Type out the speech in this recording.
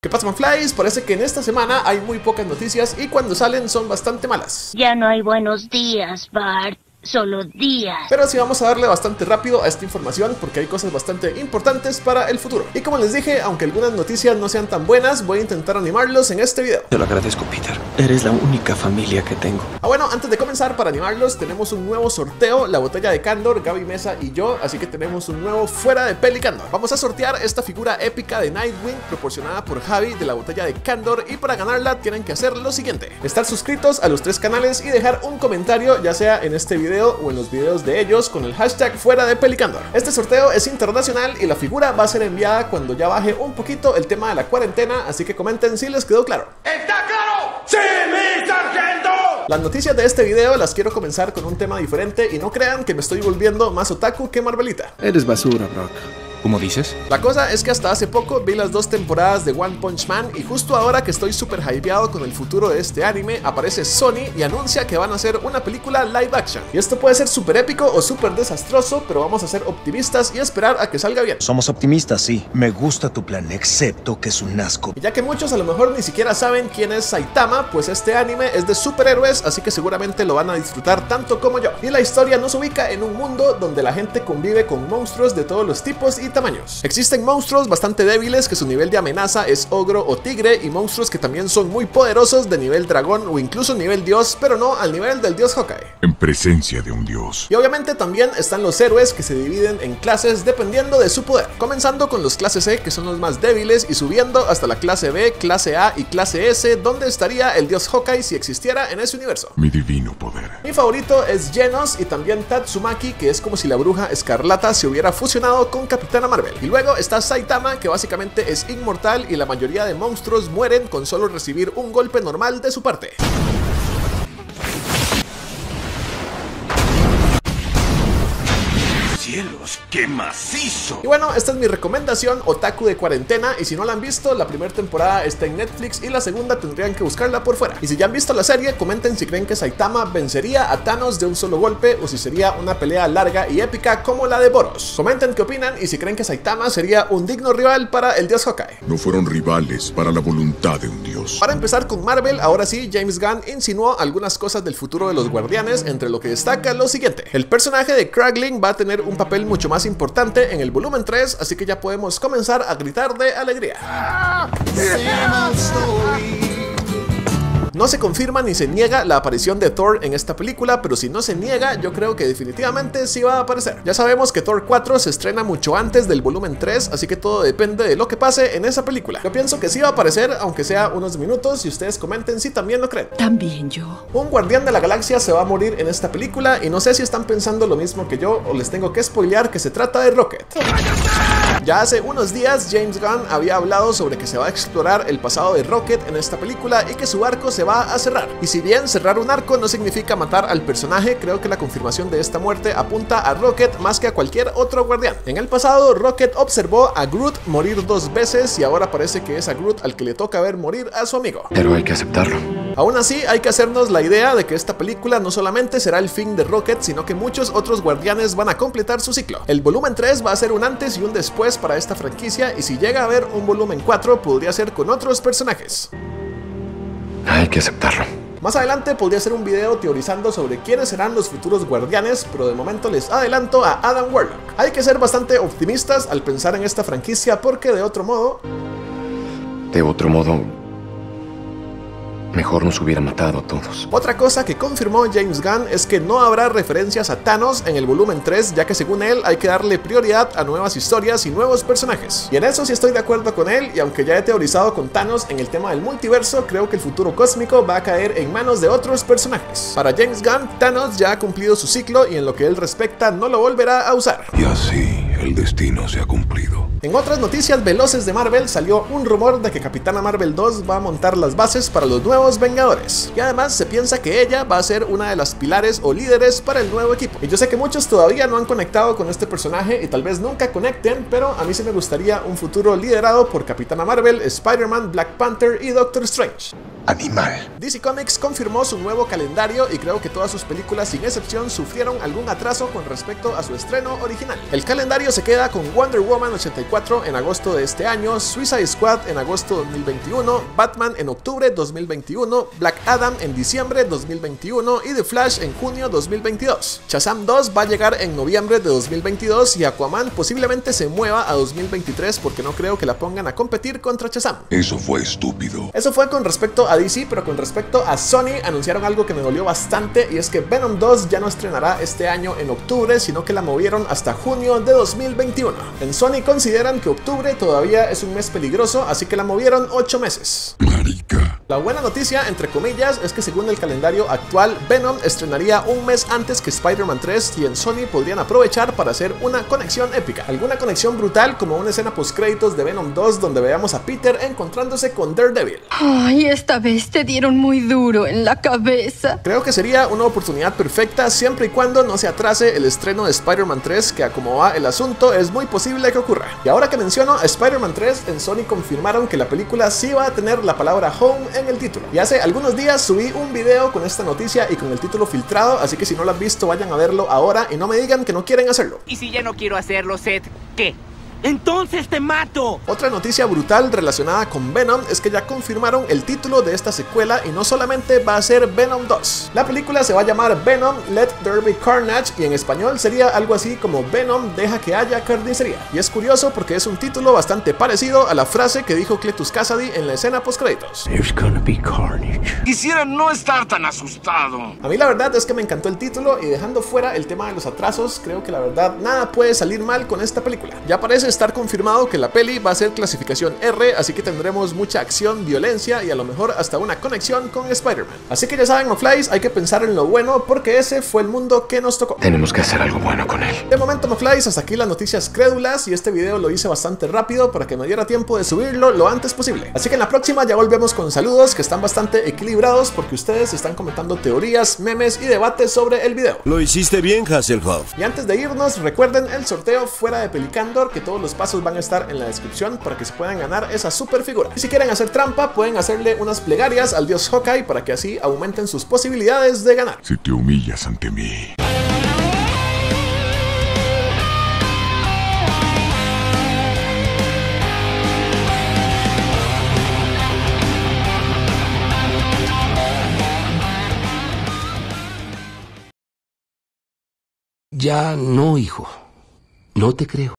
¿Qué pasa, manflies? Parece que en esta semana hay muy pocas noticias y cuando salen son bastante malas. Ya no hay buenos días, Bart. Solo días. Pero sí vamos a darle bastante rápido a esta información porque hay cosas bastante importantes para el futuro. Y como les dije, aunque algunas noticias no sean tan buenas, voy a intentar animarlos en este video. Te lo agradezco, Peter. Eres la única familia que tengo. Bueno, antes de comenzar, para animarlos, tenemos un nuevo sorteo, la botella de Kandor, Gaby Mesa y yo, así que tenemos un nuevo fuera de peli Kandor. Vamos a sortear esta figura épica de Nightwing proporcionada por Javi de la botella de Kandor, y para ganarla tienen que hacer lo siguiente: estar suscritos a los 3 canales y dejar un comentario, ya sea en este video o en los videos de ellos, con el hashtag fuera de peli Kandor. Este sorteo es internacional y la figura va a ser enviada cuando ya baje un poquito el tema de la cuarentena, así que comenten si les quedó claro. ¿Está claro? ¡Sí, mi sargento! Las noticias de este video las quiero comenzar con un tema diferente y no crean que me estoy volviendo más otaku que Marvelita. Eres basura, Brock. ¿Cómo dices? La cosa es que hasta hace poco vi las 2 temporadas de One Punch Man y justo ahora que estoy súper hypeado con el futuro de este anime, aparece Sony y anuncia que van a hacer una película live action. Y esto puede ser súper épico o súper desastroso, pero vamos a ser optimistas y esperar a que salga bien. Somos optimistas, sí. Me gusta tu plan, excepto que es un asco. Y ya que muchos a lo mejor ni siquiera saben quién es Saitama, pues este anime es de superhéroes, así que seguramente lo van a disfrutar tanto como yo. Y la historia nos ubica en un mundo donde la gente convive con monstruos de todos los tipos y tamaños. Existen monstruos bastante débiles que su nivel de amenaza es ogro o tigre, y monstruos que también son muy poderosos de nivel dragón o incluso nivel dios, pero no al nivel del dios Hawkeye. En presencia de un dios. Y obviamente también están los héroes, que se dividen en clases dependiendo de su poder, comenzando con los clase C, que son los más débiles, y subiendo hasta la clase B, clase A y clase S, donde estaría el dios Hawkeye si existiera en ese universo. Mi divino poder. Mi favorito es Genos y también Tatsumaki, que es como si la bruja escarlata se hubiera fusionado con Capitana Marvel. Y luego está Saitama, que básicamente es inmortal y la mayoría de monstruos mueren con solo recibir un golpe normal de su parte. ¡Cielos, qué macizo! Y bueno, esta es mi recomendación otaku de cuarentena, y si no la han visto, la primera temporada está en Netflix y la segunda tendrían que buscarla por fuera. Y si ya han visto la serie, comenten si creen que Saitama vencería a Thanos de un solo golpe o si sería una pelea larga y épica como la de Boros. Comenten qué opinan y si creen que Saitama sería un digno rival para el dios Hawkeye. No fueron rivales para la voluntad de un dios. Para empezar con Marvel, ahora sí, James Gunn insinuó algunas cosas del futuro de los Guardianes, entre lo que destaca lo siguiente: el personaje de Kraglin va a tener un papel mucho más importante en el volumen 3, así que ya podemos comenzar a gritar de alegría. No se confirma ni se niega la aparición de Thor en esta película, pero si no se niega, yo creo que definitivamente sí va a aparecer. Ya sabemos que Thor 4 se estrena mucho antes del volumen 3, así que todo depende de lo que pase en esa película. Yo pienso que sí va a aparecer, aunque sea unos minutos, y ustedes comenten si también lo creen. También yo. Un guardián de la galaxia se va a morir en esta película, y no sé si están pensando lo mismo que yo o les tengo que spoilear que se trata de Rocket. Ya hace unos días James Gunn había hablado sobre que se va a explorar el pasado de Rocket en esta película y que su arco se va a cerrar. Y si bien cerrar un arco no significa matar al personaje, creo que la confirmación de esta muerte apunta a Rocket más que a cualquier otro guardián. En el pasado, Rocket observó a Groot morir 2 veces y ahora parece que es a Groot al que le toca ver morir a su amigo. Pero hay que aceptarlo. Aún así, hay que hacernos la idea de que esta película no solamente será el fin de Rocket, sino que muchos otros guardianes van a completar su ciclo. El volumen 3 va a ser un antes y un después para esta franquicia, y si llega a haber un volumen 4 podría ser con otros personajes. Hay que aceptarlo. Más adelante podría hacer un video teorizando sobre quiénes serán los futuros guardianes, pero de momento les adelanto a Adam Warlock. Hay que ser bastante optimistas al pensar en esta franquicia, porque de otro modo, mejor nos hubiera matado a todos. Otra cosa que confirmó James Gunn es que no habrá referencias a Thanos en el volumen 3, ya que según él hay que darle prioridad a nuevas historias y nuevos personajes. Y en eso sí estoy de acuerdo con él, y aunque ya he teorizado con Thanos en el tema del multiverso, creo que el futuro cósmico va a caer en manos de otros personajes. Para James Gunn, Thanos ya ha cumplido su ciclo y en lo que él respecta no lo volverá a usar. Y así el destino se ha cumplido. En otras noticias veloces de Marvel, salió un rumor de que Capitana Marvel 2 va a montar las bases para los nuevos Vengadores, y además se piensa que ella va a ser una de las pilares o líderes para el nuevo equipo. Y yo sé que muchos todavía no han conectado con este personaje y tal vez nunca conecten, pero a mí sí me gustaría un futuro liderado por Capitana Marvel, Spider-Man, Black Panther y Doctor Strange. animal. DC Comics confirmó su nuevo calendario y creo que todas sus películas sin excepción sufrieron algún atraso con respecto a su estreno original. El calendario se queda con Wonder Woman 84 en agosto de este año, Suicide Squad en agosto 2021, Batman en octubre 2021, Black Adam en diciembre 2021 y The Flash en junio 2022. Shazam 2 va a llegar en noviembre de 2022 y Aquaman posiblemente se mueva a 2023 porque no creo que la pongan a competir contra Shazam. Eso fue estúpido. Eso fue con respecto a DC, pero con respecto a Sony anunciaron algo que me dolió bastante y es que Venom 2 ya no estrenará este año en octubre, sino que la movieron hasta junio de 2021. En Sony consideran que octubre todavía es un mes peligroso, así que la movieron 8 meses. Marica. La buena noticia, entre comillas, es que según el calendario actual, Venom estrenaría un mes antes que Spider-Man 3 y en Sony podrían aprovechar para hacer una conexión épica. Alguna conexión brutal como una escena post-créditos de Venom 2 donde veamos a Peter encontrándose con Daredevil. Ay, esta vez te dieron muy duro en la cabeza. Creo que sería una oportunidad perfecta siempre y cuando no se atrase el estreno de Spider-Man 3, que a como va el asunto es muy posible que ocurra. Y ahora que menciono a Spider-Man 3, en Sony confirmaron que la película sí va a tener la palabra Home en el título. Y hace algunos días subí un video con esta noticia y con el título filtrado, así que si no lo han visto vayan a verlo ahora y no me digan que no quieren hacerlo. Y si ya no quiero hacerlo, Seth, ¿qué? ¡Entonces te mato! Otra noticia brutal relacionada con Venom es que ya confirmaron el título de esta secuela y no solamente va a ser Venom 2. La película se va a llamar Venom Let There Be Carnage y en español sería algo así como Venom Deja que haya carnicería. Y es curioso porque es un título bastante parecido a la frase que dijo Cletus Kasady en la escena postcréditos. There's gonna be carnage. Quisiera no estar tan asustado. A mí la verdad es que me encantó el título y dejando fuera el tema de los atrasos, creo que la verdad nada puede salir mal con esta película. Ya parece estar confirmado que la peli va a ser clasificación R, así que tendremos mucha acción, violencia y a lo mejor hasta una conexión con Spider-Man. Así que ya saben, McFlys, hay que pensar en lo bueno porque ese fue el mundo que nos tocó. Tenemos que hacer algo bueno con él. De momento, McFlys, hasta aquí las noticias crédulas y este video lo hice bastante rápido para que me diera tiempo de subirlo lo antes posible. Así que en la próxima ya volvemos con saludos que están bastante equilibrados porque ustedes están comentando teorías, memes y debates sobre el video. Lo hiciste bien, Hasselhoff. Y antes de irnos, recuerden el sorteo fuera de Pelicandor, que todos los pasos van a estar en la descripción para que se puedan ganar esa super figura. Y si quieren hacer trampa, pueden hacerle unas plegarias al dios Hawkeye para que así aumenten sus posibilidades de ganar. Si te humillas ante mí. Ya no, hijo. No te creo.